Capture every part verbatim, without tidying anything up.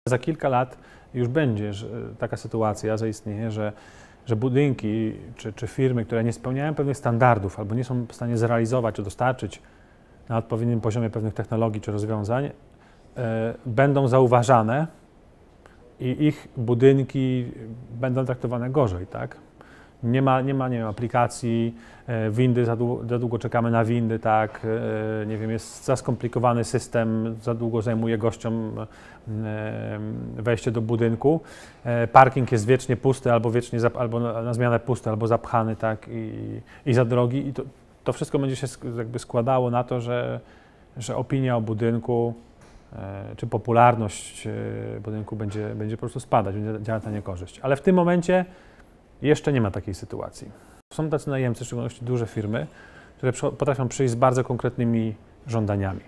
Za kilka lat już będzie że taka sytuacja zaistnieje, że, że budynki czy, czy firmy, które nie spełniają pewnych standardów albo nie są w stanie zrealizować czy dostarczyć na odpowiednim poziomie pewnych technologii czy rozwiązań, e, będą zauważane i ich budynki będą traktowane gorzej, tak? Nie ma, nie ma, nie ma aplikacji, e, windy, za długo, za długo czekamy na windy, tak, e, nie wiem, jest za skomplikowany system, za długo zajmuje gościom e, wejście do budynku, e, parking jest wiecznie pusty albo wiecznie, zap, albo na, na zmianę pusty, albo zapchany, tak, i, i za drogi i to, to wszystko będzie się jakby składało na to, że, że opinia o budynku e, czy popularność e, budynku będzie, będzie po prostu spadać, będzie działać na niekorzyść, ale w tym momencie jeszcze nie ma takiej sytuacji. Są tacy najemcy, w szczególności duże firmy, które potrafią przyjść z bardzo konkretnymi żądaniami.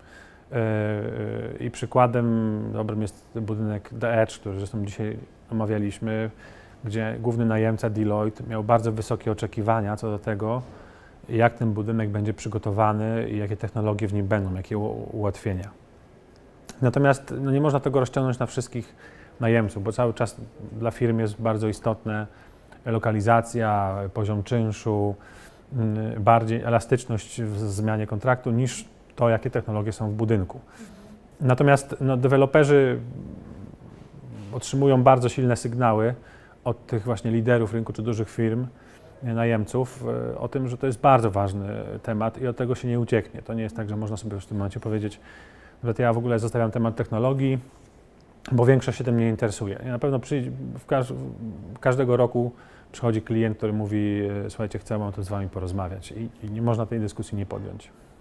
I przykładem dobrym jest budynek The Edge, który zresztą dzisiaj omawialiśmy, gdzie główny najemca Deloitte miał bardzo wysokie oczekiwania co do tego, jak ten budynek będzie przygotowany i jakie technologie w nim będą, jakie ułatwienia. Natomiast no, nie można tego rozciągnąć na wszystkich najemców, bo cały czas dla firm jest bardzo istotne lokalizacja, poziom czynszu, bardziej elastyczność w zmianie kontraktu niż to, jakie technologie są w budynku. Natomiast no, deweloperzy otrzymują bardzo silne sygnały od tych właśnie liderów rynku czy dużych firm, najemców o tym, że to jest bardzo ważny temat i od tego się nie ucieknie. To nie jest tak, że można sobie w tym momencie powiedzieć, że ja w ogóle zostawiam temat technologii, bo większość się tym nie interesuje. I na pewno przyjdzie, w każ każdego roku przychodzi klient, który mówi: słuchajcie, chcę tu z wami porozmawiać i, i nie można tej dyskusji nie podjąć.